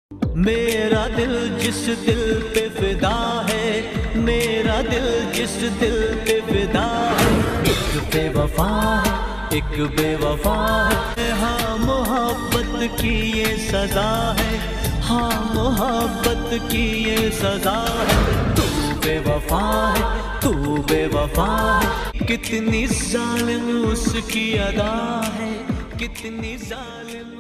मेरा दिल जिस दिल पे फिदा है, मेरा दिल जिस दिल पे फिदा है, एक बेवफा है, एक बेवफा है। हाँ मोहब्बत की ये सजा है, हाँ मोहब्बत की ये सजा है। तू बेवफा है, तू बेवफा है। कितनी जालिम उसकी अदा है, कितनी जालिम